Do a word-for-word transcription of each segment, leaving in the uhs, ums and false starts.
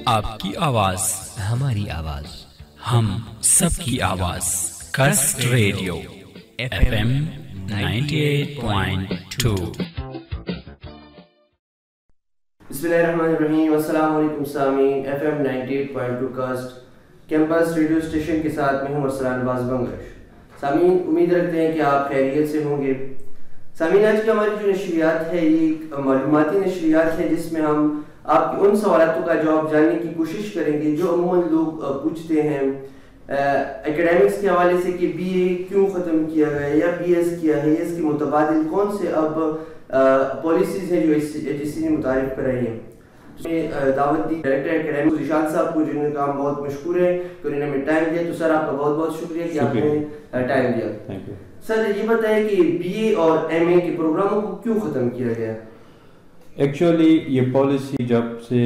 آپ کی آواز ہماری آواز، ہم سب کی آواز، CUST radio F M ninety eight point two. بسم اللہ الرحمن الرحیم، السلام علیکم سامعین، F M ninety eight point two CUST campus radio station کے ساتھ میں ہوں ارسلان باز بنگش۔ سامعین، امید رکھتے ہیں کہ آپ خیریت سے ہوں گے۔ سامعین، آج کی ہماری جو نشریات ہے یہ ایک معلوماتی نشریات ہے جس میں ہم آپ کے ان سوالاتوں کا جواب جاننے کی کوشش کریں گے جو عموماً لوگ پوچھتے ہیں اکیڈیمکس کے حوالے سے کہ بی اے کیوں ختم کیا گیا یا بی ایس کیا ہے، اس کے متبادل کون سے اب پالیسیز ہیں جو ایچ ایس سی نے متعارف کرائی ہیں۔ دعوت دی ڈائریکٹر اکیڈیمکس ذیشان صاحب کو، جن کا ہم بہت مشکور ہیں کہ انہوں نے ہمیں ٹائم دیا، تو سر آپ کا بہت بہت شکریہ کہ آپ نے ٹائم دیا۔ سر یہ بتائیں کہ بی اے اور ایم اے کے پروگراموں کو کیوں ختم کیا گیا؟ ایکچولی یہ پالیسی جب سے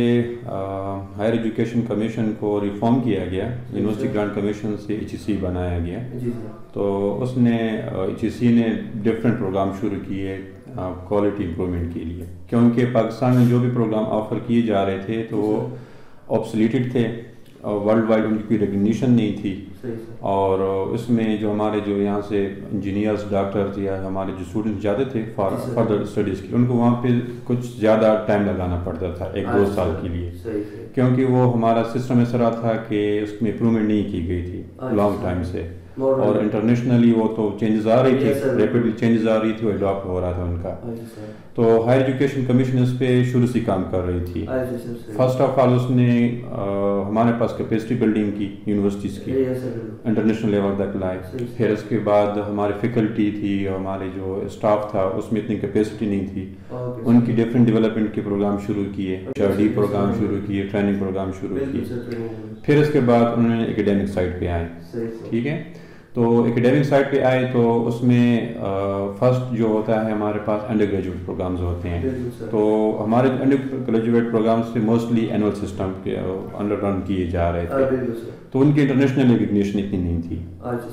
ہائر ایجوکیشن کمیشن کو ریفارم کیا گیا، یونیورسٹی گرانٹ کمیشن سے ایچ ای سی بنایا گیا، تو اس نے ایچ ای سی نے ڈفرینٹ پروگرام شروع کیے کوالٹی امپرومنٹ کے لیے، کیونکہ پاکستان میں جو بھی پروگرام آفر کیے جا رہے تھے تو وہ آبسلیٹڈ تھے، ورلڈ وائڈ ان کی کوئی ریکگنیشن نہیں تھی، اور اس میں جو ہمارے جو یہاں سے انجینئرز، ڈاکٹرز یا ہمارے جو اسٹوڈنٹس جاتے تھے فار فردر اسٹڈیز کی، ان کو وہاں پہ کچھ زیادہ ٹائم لگانا پڑتا تھا ایک دو سال کے لیے، کیونکہ وہ ہمارا سسٹم ایسا رہا تھا کہ اس میں امپرومنٹ نہیں کی گئی تھی لانگ ٹائم سے، اور انٹرنیشنلی وہ تو چینجز آ رہی تھی، ریپڈلی چینجز آ رہی تھی، وہ اڈاپٹ ہو رہا تھا ان کا۔ تو ہائر ایجوکیشن کمیشن اس پہ شروع سے کام کر رہی تھی۔ فرسٹ آف آل اس نے ہمارے پاس کیپیسٹی بلڈنگ کی یونیورسٹیز کی، انٹرنیشنل لیول تک لائے، پھر اس کے بعد ہماری فیکلٹی تھی، ہمارے جو اسٹاف تھا اس میں اتنی کیپیسٹی نہیں تھی، ان کی ڈفرینٹ ڈیولپمنٹ کے پروگرام شروع کیے، اسٹڈی پروگرام شروع کیے، ٹریننگ پروگرام شروع کیے، پھر اس کے بعد انہوں نے اکیڈیمک سائڈ پہ آئے، ٹھیک ہے۔ تو اکیڈیمک سائڈ پہ آئے تو اس میں فرسٹ جو ہوتا ہے ہمارے پاس انڈر گریجویٹ پروگرامز ہوتے ہیں، تو ہمارے انڈر گریجویٹ پروگرامز سے موسٹلی اینول سسٹم کے انڈر رن کیے جا رہے تھے، تو ان کی انٹرنیشنل ریکگنیشن اتنی نہیں تھی،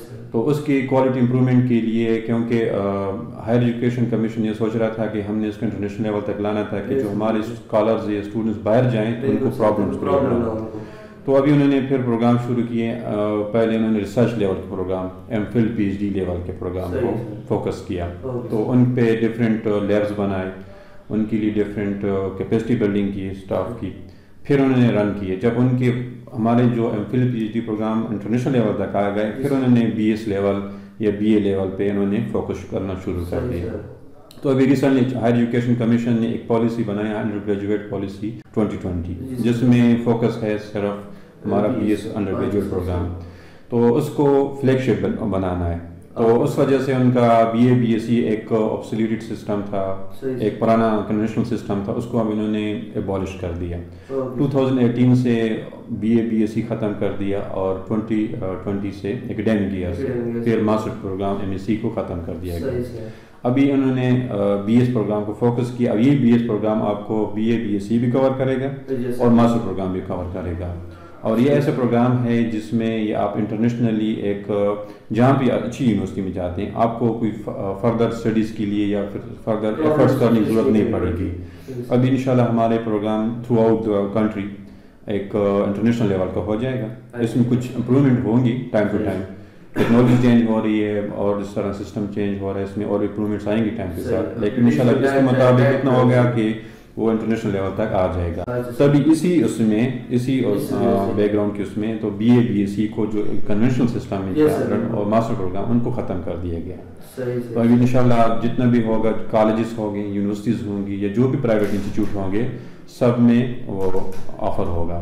تو اس کی کوالٹی امپرومنٹ کے لیے، کیونکہ ہائر ایجوکیشن کمیشن یہ سوچ رہا تھا کہ ہم نے اس کو انٹرنیشنل لیول تک لانا تھا کہ جو ہمارے اسکالرز یا اسٹوڈنٹس باہر جائیں تو ان کو پرابلمس، تو ابھی انہوں نے پھر پروگرام شروع کیے۔ پہلے انہوں نے ریسرچ لیول کے program, M Phil P H D level کے پروگرام کو فوکس کیا، تو ان پہ ڈفرینٹ لیبس بنائے، ان کے لیے ڈفرینٹ کیپیسٹی بلڈنگ کی اسٹاف کی، پھر انہوں نے رن کیے۔ جب ان کے ہمارے جو M Phil P H D program international level تک آ گئے، پھر انہوں نے بی ایس لیول یا بی اے لیول پہ انہوں نے فوکس کرنا شروع کر دیا۔ تو ابھی ریسنٹلی ہائر ایجوکیشن کمیشن نے ایک پالیسی بنایا، undergraduate policy twenty twenty, جس میں فوکس ہے صرف ہمارا B S undergraduate program, تو اس کو فلیگ شپ بنانا ہے، تو اس وجہ سے ان کا B A B S C ایک آبسلیٹڈ سسٹم تھا، ایک پرانا کنونشنل سسٹم تھا، اس کو اب انہوں نے ایبالش کر دیا۔ ٹو تھاؤزینڈ ایٹین سے B A B S C ختم کر دیا، اور ٹوئنٹی ٹوئنٹی سے اکیڈیمک ایئر سے پھر master program M S C کو ختم کر دیا گیا۔ ابھی انہوں نے بی ایس پروگرام کو فوکس کیا، اب یہ بی ایس پروگرام آپ کو B A B S C بھی کور کرے گا اور ماسٹر پروگرام بھی کور کرے گا، اور یہ ایسا پروگرام ہے جس میں یہ آپ انٹرنیشنلی ایک جہاں بھی اچھی یونیورسٹی میں جاتے ہیں آپ کو کوئی فردر اسٹڈیز کے لیے یا پھر فردر ایفرٹس کرنے کی ضرورت نہیں پڑے گی۔ ابھی انشاءاللہ ہمارے program throughout the country ایک انٹرنیشنل لیول کا ہو جائے گا، اس میں کچھ امپرومنٹ ہوں گی time to time, technology change ہو رہی ہے اور جس طرح سسٹم چینج ہو رہا ہے اس میں اور امپرومنٹس آئیں گی ٹائم کے ساتھ، لیکن انشاءاللہ اس کے مطابق اتنا ہو گیا کہ وہ انٹرنیشنل لیول تک آ جائے گا۔ تبھی اسی اس میں اسی بیک گراؤنڈ کے اس میں تو B A B S C کو جو کنونشنل سسٹم میں اور ماسٹر پروگرام ان کو ختم کر دیا گیا۔ تو ابھی انشاءاللہ جتنا بھی ہوگا، کالجز ہوں گے، یونیورسٹیز ہوں گی یا جو بھی پرائیویٹ انسٹیٹیوٹ ہوں گے، سب میں وہ آفر ہوگا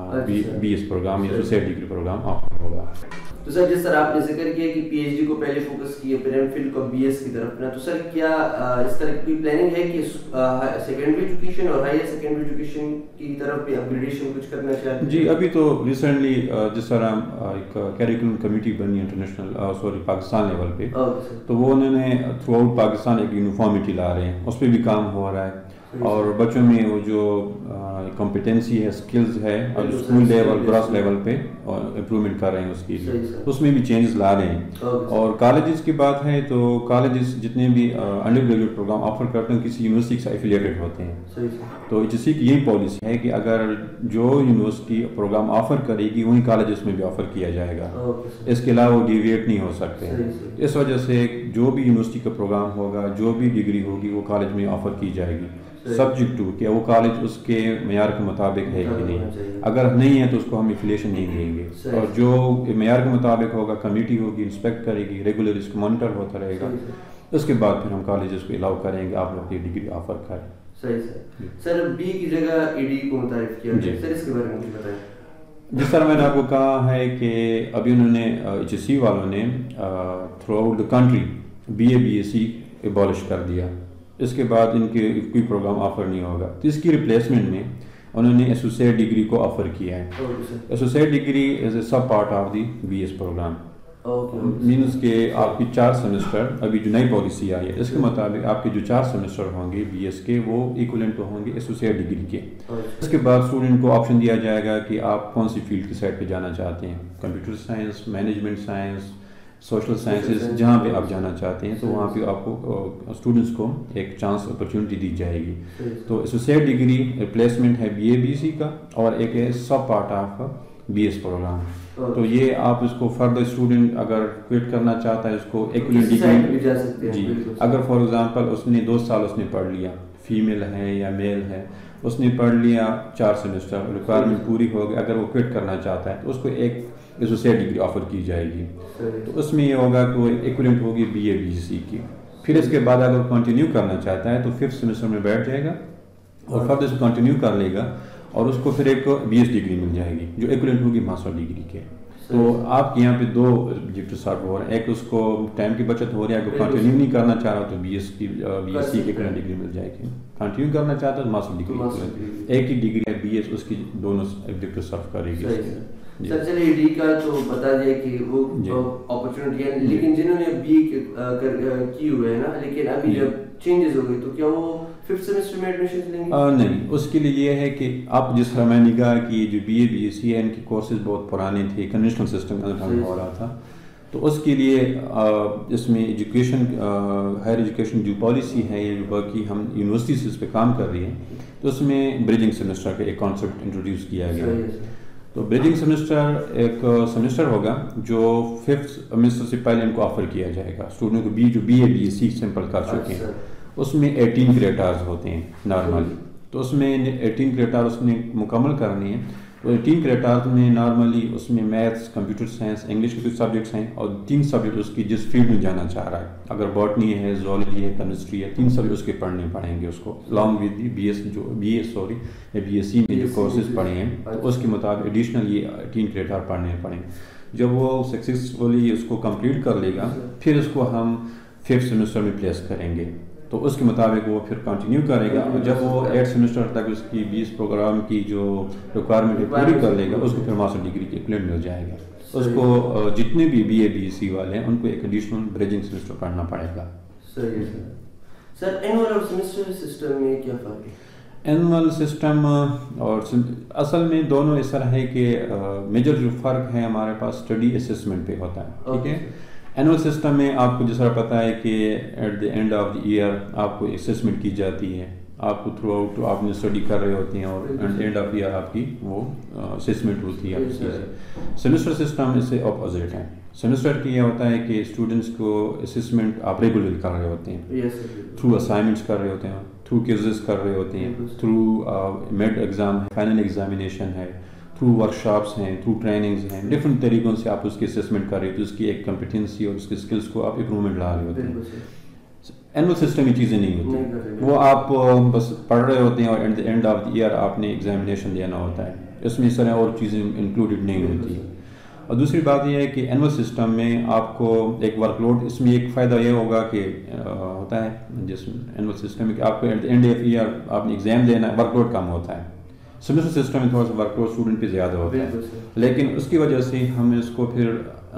بی ایس پروگرام یا سوسائٹ ڈگری پروگرام آفر ہوگا۔ تو سر جس طرح آپ نے ذکر کیا کہ پی ایچ ڈی کو پہلے فوکس کیے، پھر ایم فل کو بی ایس کی طرف نا، تو سر کیا اس طرح کی پلاننگ ہے کہ سیکنڈری ایجوکیشن اور ہائر سیکنڈری ایجوکیشن کی طرف بھی اپ گریڈیشن کچھ کرنا چاہتے ہیں؟ جی ابھی تو ریسنٹلی جس طرح ایک کیریکولم کمیٹی بنی انٹرنیشنل سوری پاکستان لیول پہ، تو وہ انہوں نے تھرو آؤٹ پاکستان ایک یونیفارمٹی لا رہے ہیں، اس پہ بھی کام ہو رہا ہے، اور بچوں میں وہ جو کمپیٹنسی ہے, اسکلز ہے, اور اسکول لیول گراس لیول پہ امپرومنٹ کر رہے ہیں اس کی, اس میں بھی چینجز لا رہے ہیں. اور کالجز کی بات ہے تو کالجز جتنے بھی انڈر گریجویٹ پروگرام آفر کرتے ہیں کسی یونیورسٹی سے ایفیلیٹڈ ہوتے ہیں. تو ایچ ایس سی کی یہی پالیسی ہے کہ اگر جو یونیورسٹی پروگرام آفر کرے گی وہیں کالجز میں بھی آفر کیا جائے گا, اس کے علاوہ وہ ڈیویٹ نہیں ہو سکتے. اس وجہ سے جو بھی یونیورسٹی کا پروگرام ہوگا, جو بھی ڈگری ہوگی, وہ کالج میں آفر کی جائے گی, سبجیکٹ ٹو کہ وہ کالج اس کے معیار کے مطابق ہے کہ نہیں. اگر نہیں ہے تو اس کو ہم ایفیلیشن نہیں دیں گے, اور جو معیار کے مطابق ہوگا کمیٹی ہوگی, انسپیکٹ کرے گی, ریگولر اس کو مانیٹر ہوتا رہے گا. اس کے بعد پھر ہم کالجز کو الاؤ کریں گے آپ لوگ یہ ڈگری آفر کریں. صحیح سر. سر بی کی جگہ ای ڈی کو متعارف کیا جی سر, اس کے بارے میں مجھے بتائیں. جس طرح میں نے آپ کو کہا ہے کہ ابھی انہوں نے ایچ ایس سی والوں نے throughout the country B A B S C abolish کر دیا. اس کے بعد ان کے کوئی پروگرام آفر نہیں ہوگا, تو اس کی ریپلیسمنٹ میں انہوں نے ایسوسیٹ ڈگری کو آفر کیا ہے. Associate degree as a sub part of the B S program. Means کہ آپ کی چار سیمسٹر, ابھی جو نئی پالیسی آئی ہے اس کے مطابق آپ کے جو چار سیمسٹر ہوں گے بی ایس کے وہ ایکولنٹ ہوں گے ایسوسیٹ ڈگری کے. اس کے بعد اسٹوڈنٹ کو آپشن دیا جائے گا کہ آپ کون سی فیلڈ کی سائڈ پہ جانا چاہتے ہیں, computer science, management science, social sciences, جہاں پہ آپ جانا چاہتے ہیں تو وہاں پہ آپ کو اسٹوڈنٹس کو ایک چانس اپرچونٹی دی جائے گی. تو ایسوسیٹ ڈگری ریپلیسمنٹ ہے بی اے بی سی کا, اور ایک ہے sub part of B S program. تو یہ آپ اس کو فردر اسٹوڈنٹ اگر کوئٹ کرنا چاہتا ہے اس کو ایکولنٹ ڈگری جی, اگر فار ایگزامپل اس نے دو سال اس نے پڑھ لیا, فیمیل ہے یا میل ہے, اس نے پڑھ لیا چار سیمسٹر, ریکوائرمنٹ پوری ہو گئی, اگر وہ کوئٹ کرنا چاہتا ہے تو اس کو ایک ایسوسیٹ ڈگری آفر کی جائے گی. تو اس میں یہ ہوگا کہ وہ ایکولنٹ ہوگی بی اے بی سی کی. پھر اس کے بعد اگر کنٹینیو کرنا چاہتا ہے تو ففتھ سیمسٹر میں بیٹھ جائے گا اور فردر سے کنٹینیو کر لے گا, اور اس کو پھر ایک بی ایس ڈگری مل جائے گی جو ایکولنٹ ہوگی ماسٹر ڈگری کے. تو آپ کے یہاں پہ دو آبجیکٹو سالو ہو رہے ہیں, ایک اس کو ٹائم کی بچت ہو رہی ہے, اگر کنٹینیو نہیں کرنا چاہ رہا تو بی ایس کی بی ایس سی کی ایکولنٹ ڈگری مل جائے گی, کنٹینیو کرنا چاہتا ہے تو ماسٹر ڈگری ایک ہی ڈگری ہے بی ایس, اس کی دونوں آبجیکٹو سرو کرے گی. سر چلیے ڈی کا تو بتا دیا کہ وہ اپرچونٹی ہے, لیکن جنہوں نے بی کی ہوئے ہیں نا, لیکن ابھی جب چینجز ہو گئی تو کیا وہ ففتھ سیمسٹر میں ایڈمیشن لیں گے؟ نہیں, اس کے لیے یہ ہے کہ آپ جس طرح میں نے کہا کہ جو B A B S C ہے ان کی کورسز بہت پرانے تھے, کنونشنل سسٹم ہو رہا تھا. تو اس کے لیے اس میں ایجوکیشن ہائر ایجوکیشن جو پالیسی ہے یا جو باقی ہم یونیورسٹیز اس پہ کام کر رہی ہیں, تو اس میں بریجنگ سیمسٹر کا ایک کانسیپٹ انٹروڈیوس کیا گیا. تو بریجنگ سیمسٹر ایک سیمسٹر ہوگا جو ففتھ سیمسٹر سے پہلے ان کو آفر کیا جائے گا اسٹوڈنٹ کو, بی جو B A B S C simple کر چکے ہیں. اس میں ایٹین کریٹرز ہوتے ہیں نارملی, تو اس میں ایٹین کریٹر اس نے مکمل کرنی ہے. تو ایٹین کریٹرز میں نارملی اس میں میتھس, کمپیوٹر سائنس, انگلش کے کچھ سبجیکٹس ہیں, اور تین سبجیکٹ اس کی جس فیلڈ میں جانا چاہ رہا ہے, اگر باٹنی ہے, زولوجی ہے, کیمسٹری ہے, تین سبجیکٹ اس کے پڑھنے پڑیں گے اس کو along with بی ایس جو B A sorry B S C میں جو کورسز پڑھے ہیں, تو اس کے مطابق ایڈیشنل یہ ایٹین کریٹر پڑھنے پڑیں گے. جب وہ سکسیزفلی اس کو کمپلیٹ کر لے گا پھر اس کو ہم ففتھ سیمسٹر میں پلیس کریں گے, تو اس کے مطابق وہ پھر کنٹینیو کرے گا. جب وہ ایٹ سیمسٹر تک اس کی بیس پروگرام کی جو ریکوائرمنٹ ہے پوری کر لے گا, اس کو پھر ماسٹر ڈگری کی ایکولنٹ مل جائے گا. اس کو جتنے بھی بی اے بی سی والے ہیں ان کو ایک ایڈیشنل بریجنگ سیمسٹر پڑھنا پڑے گا. سر اینول اور سیمسٹر سسٹم میں کیا فرق ہے؟ اینول سسٹم اور اصل میں دونوں اس طرح ہے کہ میجر جو فرق ہے ہمارے پاس اسٹڈی اسسمنٹ پہ ہوتا ہے. ٹھیک ہے, اینول سسٹم میں آپ کو جس طرح پتہ ہے کہ at the end of the year آپ کو اسسمنٹ کی جاتی ہے, آپ کو تھرو آؤٹ آپ نے اسٹڈی کر رہے ہوتے ہیں, اور اینڈ آف ایئر آپ کی وہ اسسمنٹ ہوتی ہے. سیمسٹر سسٹم اس سے اپوزٹ ہے. سیمسٹر کی یہ ہوتا ہے کہ اسٹوڈنٹس کو اسسمنٹ آپ ریگولر کر رہے ہوتے ہیں, تھرو اسائنمنٹس کر رہے ہوتے ہیں, تھرو کوئزز کر رہے ہوتے ہیں, تھرو میڈ ایگزام ہے, فائنل ایگزامینیشن ہے, تھرو ورک شاپس ہیں, تھرو ٹریننگز ہیں, ڈفرینٹ طریقوں سے آپ اس کی اسسمنٹ کر رہے ہوتے ہیں, اس کی ایک کمپیٹنسی اور اس کی اسکلس کو آپ امپرومنٹ لا رہے ہوتے ہیں. اینول سسٹم یہ چیزیں نہیں ہوتی, وہ آپ بس پڑھ رہے ہوتے ہیں اور at the end of the year آپ نے ایگزامینیشن دینا ہوتا ہے, اس میں اس طرح اور چیزیں انکلوڈیڈ نہیں ہوتی ہیں. اور دوسری بات یہ ہے کہ اینول سسٹم میں آپ کو ایک ورک لوڈ, اس میں ایک فائدہ یہ ہوگا کہ ہوتا ہے جس اینول سسٹم میں کہ آپ کو at the end of year آپ نے ایگزام دینا ہے, ورک لوڈ کم ہوتا ہے. سیمسٹر سسٹم میں تھوڑا سا ورک لوڈ اسٹوڈنٹ پہ زیادہ ہوتا ہے, لیکن اس کی وجہ سے ہم اس کو پھر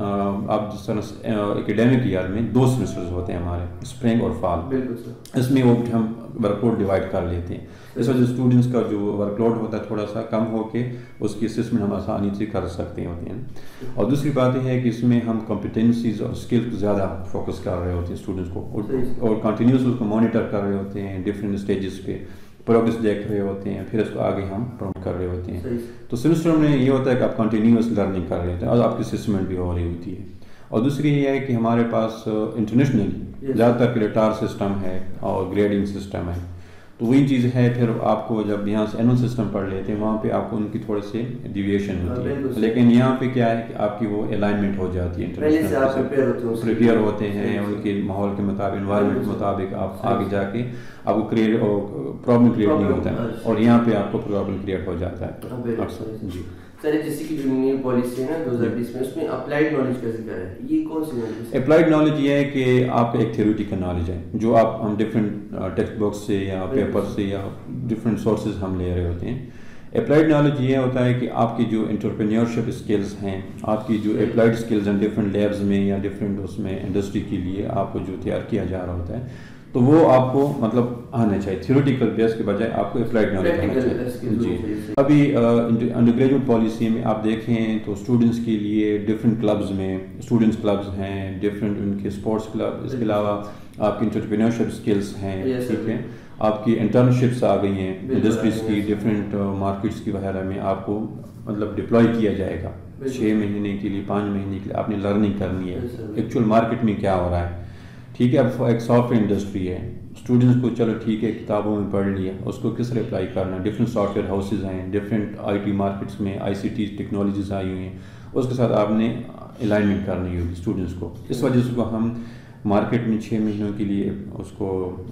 آپ جس طرح اکیڈیمک ایئر میں دو سیمسٹرز ہوتے ہیں ہمارے, اسپرنگ اور فال, اس میں وہ ہم ورک لوڈ ڈیوائڈ کر لیتے ہیں. اس وجہ سے اسٹوڈنٹس کا جو ورک لوڈ ہوتا ہے تھوڑا سا کم ہو کے اس کی اسسمنٹ ہم آسانی سے کر سکتے ہوتے ہیں. اور دوسری بات یہ ہے کہ اس میں ہم کمپیٹنسیز اور اسکلس کو زیادہ فوکس کر رہے ہوتے ہیں اسٹوڈنٹس کو, اور کنٹینیوس اس کو مانیٹر کر رہے ہوتے ہیں, ڈفرینٹ اسٹیجز پہ پروگریس دیکھ رہے ہوتے ہیں, پھر اس کو آگے ہم پروموٹ کر رہے ہوتے ہیں. تو سیمسٹر میں یہ ہوتا ہے کہ آپ کنٹینیوس لرننگ کر رہے ہوتے ہیں اور آپ کی اسسمنٹ بھی ہو رہی ہوتی ہے. اور دوسری یہ ہے کہ ہمارے پاس انٹرنیشنلی زیادہ تر کریٹار سسٹم ہے اور گریڈنگ سسٹم ہے. تو وہی چیز ہے, پھر آپ کو جب یہاں سے اینول سسٹم پڑھ لیتے ہیں وہاں پہ آپ کو ان کی تھوڑے سے ڈیویشن ہوتی ہے, لیکن یہاں پہ کیا ہے کہ آپ کی وہ الائنمنٹ ہو جاتی ہے, انٹرنیشنل پریپیئر ہوتے ہیں ان کے ماحول کے مطابق, انوائرمنٹ کے مطابق آپ آگے جا کے آپ کو کریٹ پرابلم کریٹ نہیں ہوتا ہے, اور یہاں پہ آپ کو پرابلم کریٹ ہو جاتا ہے اکثر. جی سر, جیسے کہ جو نیو پالیسی ہے نا دو ہزار بیس میں, اس میں اپلائیڈ نالج کا ذکر ہے, یہ کون سی نالج ہے؟ اپلائیڈ نالج یہ ہے کہ آپ ایک تھیوریٹیکل نالج ہے جو آپ ہم ڈفرینٹ ٹیکسٹ بکس سے یا پیپر سے یا ڈفرینٹ سورسز ہم لے رہے ہوتے ہیں. اپلائیڈ نالج یہ ہوتا ہے کہ آپ کی جو انٹرپرینیورشپ اسکلز ہیں, آپ کی جو اپلائیڈ اسکلز ہیں ڈفرینٹ لیبز میں یا ڈفرینٹ اس میں انڈسٹری کے لیے آپ کو جو تیار کیا جا رہا ہوتا ہے, تو وہ آپ کو مطلب آنا چاہیے. تھیوریٹیکل بیس کے بجائے آپ کو اپلائیڈ نالج آنا چاہیے. جی ابھی انڈر گریجویٹ پالیسی میں آپ دیکھیں تو اسٹوڈنٹس کے لیے ڈفرینٹ کلبز میں اسٹوڈنٹس کلبز ہیں, ڈفرینٹ ان کے اسپورٹس کلب, اس کے علاوہ آپ کی انٹرپرینیورشپ اسکلس ہیں, ٹھیک ہے, آپ کی انٹرنشپس آ گئی ہیں انڈسٹریز کی, ڈفرینٹ مارکیٹس کی وغیرہ میں آپ کو مطلب ڈپلوائے کیا جائے گا. چھ مہینے کے لیے, پانچ مہینے کے لیے آپ نے لرننگ کرنی ہے ایکچوئل مارکیٹ میں کیا ہو رہا ہے, ٹھیک ہے. اب ایک سافٹ ویئر انڈسٹری ہے, اسٹوڈنٹس کو چلو ٹھیک ہے کتابوں میں پڑھ لیا, اس کو کس طرح اپلائی کرنا, ڈفرینٹ سافٹ ویئر ہاؤسز ہیں, ڈفرینٹ آئی ٹی مارکیٹس میں آئی سی ٹی ٹیکنالوجیز آئی ہوئی ہیں, اس کے ساتھ آپ نے الائنمنٹ کرنی ہوگی اسٹوڈنٹس کو. اس وجہ سے کو ہم مارکیٹ میں چھ مہینوں کے لیے اس کو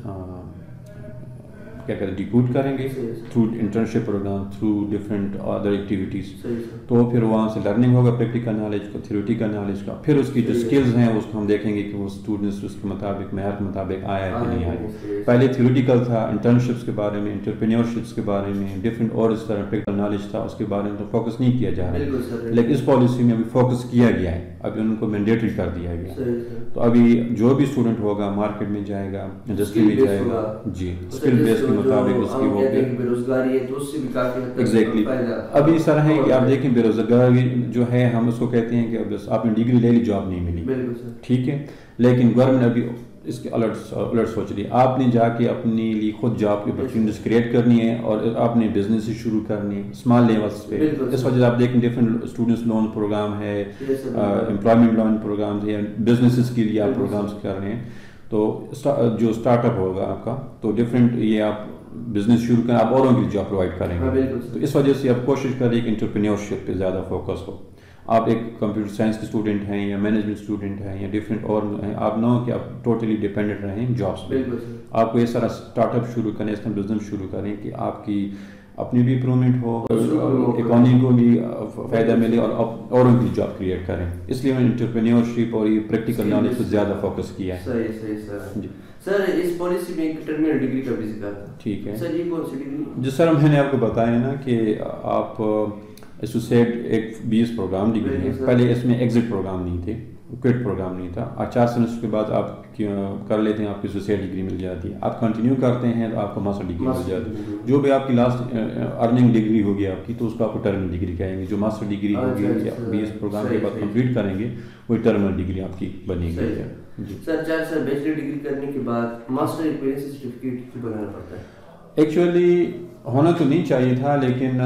کیا کہتے ہیں ڈیکوڈ کریں گے through internship program, through different other activities. تو پھر وہاں سے لرننگ ہوگا پریکٹیکل نالج کا, تھیوریٹیکل نالج کا. پھر اس کی جو اسکلز ہیں اس کو ہم دیکھیں گے کہ وہ اسٹوڈنٹس اس کے مطابق معیار کے مطابق آیا ہے کہ نہیں آیا. پہلے تھیوریٹیکل تھا, انٹرنشپس کے بارے میں, انٹرپرینیورشپس کے بارے میں, ڈفرینٹ اور اس طرح پریکٹیکل نالج تھا, اس کے بارے میں تو فوکس نہیں کیا جا رہا ہے. لیکن اس پالیسی میں ابھی فوکس کیا گیا ہے, ابھی ان کو مینڈیٹری کر دیا گیا. تو ابھی جو بھی اسٹوڈنٹ ہوگا مارکیٹ میں جائے گا, انڈسٹری میں جائے گا, جی اسکل بیس کے مطابق اس کی وہ بیروزگاری ہے تو اس سے بھی کافی ایگزیکٹلی. ابھی اس طرح ہے کہ آپ دیکھیں بے روزگاری جو ہے ہم اس کو کہتے ہیں کہ اب آپ نے ڈگری لے لی جاب نہیں ملی, ٹھیک ہے, لیکن گورنمنٹ ابھی اس کے الرٹ الرٹ سوچ رہی ہے. آپ نے جا کے اپنے لیے خود جاب کی اپرچونیٹیز کریٹ کرنی ہے اور آپ نے بزنس سے شروع کرنی ہے اسمال لیولس پہ. اس وجہ سے آپ دیکھیں ڈفرینٹ اسٹوڈنٹس لون پروگرام ہے, امپلائمنٹ لون پروگرامز ہے, بزنسز کے لیے آپ پروگرامس کر رہے ہیں. تو جو اسٹارٹ اپ ہوگا آپ کا تو ڈفرینٹ یہ آپ بزنس شروع کریں, آپ اوروں کے لیے جاب پرووائڈ کریں گے. تو اس وجہ سے آپ کوشش کریں کہ انٹرپرینیورشپ پہ زیادہ فوکس ہو. آپ ایک کمپیوٹر سائنس کے اسٹوڈنٹ ہیں یا مینجمنٹ اسٹوڈنٹ ہیں یا ڈفرینٹ اور ہیں, آپ نہ ہو کہ آپ ٹوٹلی ڈپینڈنٹ رہیں جابس پہ. آپ کو اس طرح اسٹارٹ اپ شروع کریں, اس طرح بزنس شروع کریں کہ آپ کی اپنی بھی امپرومنٹ ہو, اکانومی کو بھی فائدہ ملے اور آپ اوروں کی جاب کریٹ کریں. اس لیے میں نے انٹرپرینیورشپ اور یہ پریکٹیکل نالج پہ زیادہ فوکس کیا ہے. صحیح صحیح سر. جی سر, اس پالیسی میں ایک ٹرمینل ڈگری کا بھی ذکر تھا, ٹھیک ہے سر, یہ کون سی ڈگری؟ جس طرح میں نے آپ کو بتایا نا کہ آپ ایسوسیٹ ایک بی ایس پروگرام ڈگری ہے. پہلے اس میں ایگزٹ پروگرام نہیں تھے, کوئٹ پروگرام نہیں تھا. اور چار سیمسٹر کے بعد آپ کر لیتے ہیں, آپ کی ایسوسیٹ ڈگری مل جاتی ہے. آپ کنٹینیو کرتے ہیں تو آپ کو ماسٹر ڈگری مل جاتی ہے. جو بھی آپ کی لاسٹ ارننگ ڈگری ہوگی آپ کی, تو اس کو آپ کو ٹرمنل ڈگری کہیں گے. جو ماسٹر ڈگری ہوگی بی ایس پروگرام کے بعد کمپلیٹ کریں گے وہی ٹرمنل ڈگری آپ کی بنے گی. سر, چار سال بیچلر ڈگری کرنے کے بعد ماسٹر ایکسپیرینس سرٹیفکیٹ کیوں بنانا پڑتا ہے؟ ایکچولی ہونا تو نہیں چاہیے تھا, لیکن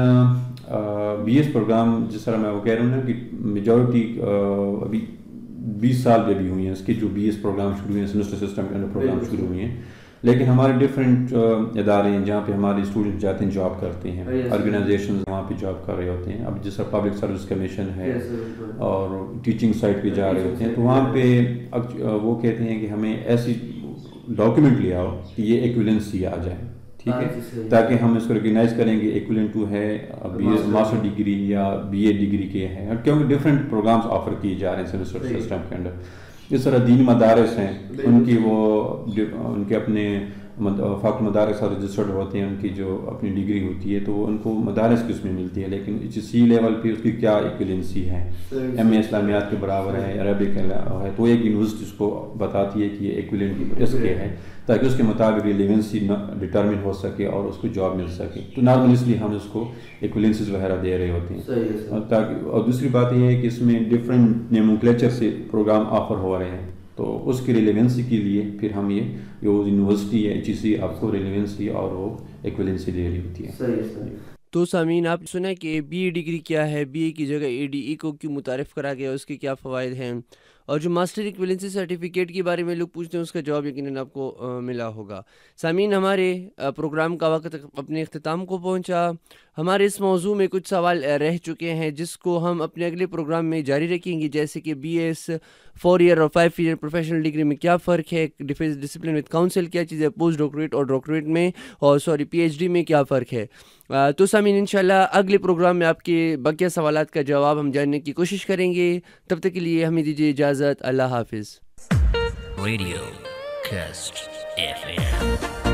بی ایس پروگرام جس طرح میں وہ کہہ رہا ہوں نا کہ میجورٹی ابھی بیس سال بھی ابھی ہوئی ہیں اس کے جو بی ایس پروگرام شروع ہوئے ہیں, سیمسٹر سسٹم کے اندر پروگرام شروع ہوئے ہیں. لیکن ہمارے ڈفرینٹ ادارے ہیں جہاں پہ ہمارے اسٹوڈنٹ جاتے ہیں جاب کرتے ہیں, آرگنائزیشنز وہاں پہ جاب کر رہے ہوتے ہیں. اب جس طرح پبلک سروس کمیشن ہے اور ٹیچنگ سائٹ پہ جا رہے ہوتے ہیں, تو وہاں پہ وہ کہتے ہیں کہ ہمیں ایسی ڈاکیومنٹ لے آؤ کہ یہ ایکویلنسی آ جائے, ٹھیک ہے, تاکہ ہم اس کو ریکگنائز کریں گے ایکویلنٹ ٹو ہے بی اے ماسٹر ڈگری یا بی اے ڈگری کے ہیں, کیونکہ ڈفرینٹ پروگرامس آفر کیے جا رہے ہیں سیمسٹر سسٹم کے اندر. اس طرح دینی مدارس ہیں, ان کی وہ ان کے اپنے فاق مدارس اور رجسٹرڈ ہوتے ہیں، ان کی جو اپنی ڈگری ہوتی ہے تو ان کو مدارس کی اس میں ملتی ہے، لیکن ایچ سی لیول پہ اس کی کیا ایکویلنسی ہے، ایم اے اسلامیات کے برابر ہے، عربک ہے، تو ایک یونیورسٹی اس کو بتاتی ہے کہ یہ ایکویلنٹ اس کے ہے، تاکہ اس کے مطابق ریلیونسی ڈٹرمن ہو سکے اور اس کو جاب مل سکے. تو نارملی ہم اس کو ایکویلنسیز وغیرہ دے رہے ہوتے ہیں تاکہ. اور دوسری بات یہ ہے کہ اس میں ڈفرینٹ نیموکلیچر سے پروگرام آفر ہو رہے ہیں، تو اس کی ریلیونسی کے لیے پھر ہم یہ جو یونیورسٹی ہے ایچ ای سی آپ کو ریلیونسی اور وہ ایکویلنسی دے رہی ہوتی ہے. تو سامعین آپ سنا کہ بی اے ڈگری کیا ہے، بی اے کی جگہ اے ڈی ای کو کیوں متعارف کرا گیا، اس کے کیا فوائد ہیں، اور جو ماسٹر ایکویلنسی سرٹیفکیٹ کے بارے میں لوگ پوچھتے ہیں اس کا جواب یقیناً آپ کو ملا ہوگا. سامعین ہمارے پروگرام کا وقت اپنے اختتام کو پہنچا. ہمارے اس موضوع میں کچھ سوال رہ چکے ہیں جس کو ہم اپنے اگلے پروگرام میں جاری رکھیں گے، جیسے کہ بی ایس فور ایئر اور فائیو ایئر پروفیشنل ڈگری میں کیا فرق ہے، ڈیفینس ڈسپلن وتھ کاؤنسل کیا چیز ہے، پوسٹ ڈاکٹریٹ اور ڈاکٹریٹ میں اور سوری پی ایچ ڈی میں کیا فرق ہے. تو سامعین انشاءاللہ اگلے پروگرام میں آپ کے بقیہ سوالات کا جواب ہم جاننے کی کوشش کریں گے. تب تک کے لیے ہمیں دیجیے اجازت. اللہ حافظ. Radio cost F M